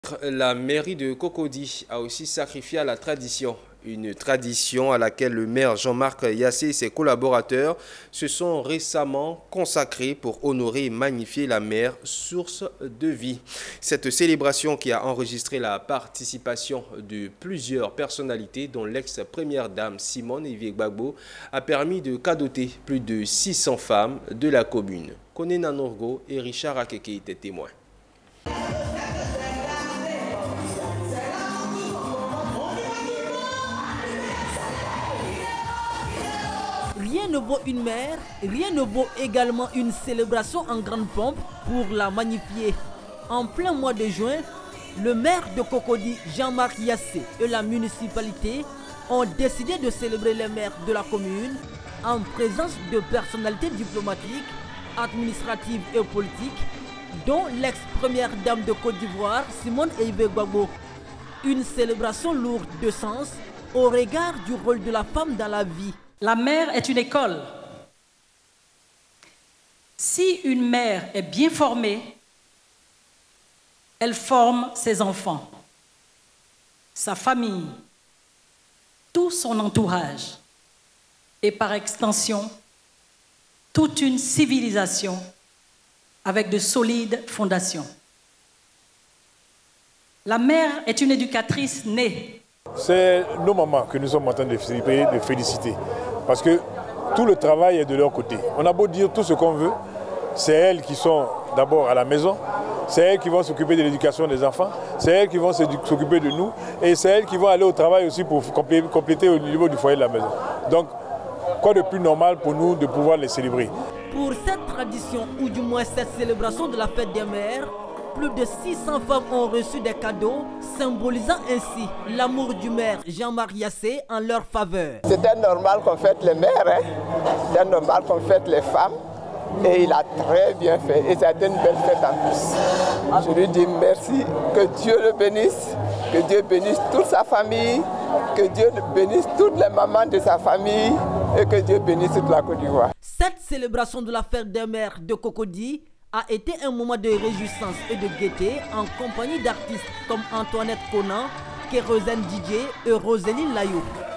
La mairie de Cocody a aussi sacrifié à la tradition. Une tradition à laquelle le maire Jean-Marc Yassé et ses collaborateurs se sont récemment consacrés pour honorer et magnifier la mer, source de vie. Cette célébration qui a enregistré la participation de plusieurs personnalités, dont l'ex-première dame Simone Gbagbo, a permis de cadoter plus de 600 femmes de la commune. Koné Nanorgo et Richard Akeke étaient témoins. Rien ne vaut une mer, rien ne vaut également une célébration en grande pompe pour la magnifier. En plein mois de juin, le maire de Cocody, Jean-Marc Yassé, et la municipalité ont décidé de célébrer les maires de la commune en présence de personnalités diplomatiques, administratives et politiques, dont l'ex-première dame de Côte d'Ivoire, Simone Gbagbo. Une célébration lourde de sens au regard du rôle de la femme dans la vie. La mère est une école. Si une mère est bien formée, elle forme ses enfants, sa famille, tout son entourage et par extension, toute une civilisation avec de solides fondations. La mère est une éducatrice née. C'est nos mamans que nous sommes en train de célébrer, de féliciter. Parce que tout le travail est de leur côté. On a beau dire tout ce qu'on veut, c'est elles qui sont d'abord à la maison, c'est elles qui vont s'occuper de l'éducation des enfants, c'est elles qui vont s'occuper de nous, et c'est elles qui vont aller au travail aussi pour compléter au niveau du foyer de la maison. Donc, quoi de plus normal pour nous de pouvoir les célébrer. Pour cette tradition, ou du moins cette célébration de la fête des mères, plus de 600 femmes ont reçu des cadeaux, symbolisant ainsi l'amour du maire Jean-Marc Yassé en leur faveur. C'était normal qu'on fête les mères, hein? C'était normal qu'on fête les femmes. Et il a très bien fait. Et c'était une belle fête en plus. Je lui dis merci, que Dieu le bénisse, que Dieu bénisse toute sa famille, que Dieu bénisse toutes les mamans de sa famille et que Dieu bénisse toute la Côte d'Ivoire. Cette célébration de la fête des mères de Cocody a été un moment de réjouissance et de gaieté en compagnie d'artistes comme Antoinette Conan, Kérosène Didier et Roséline Layou.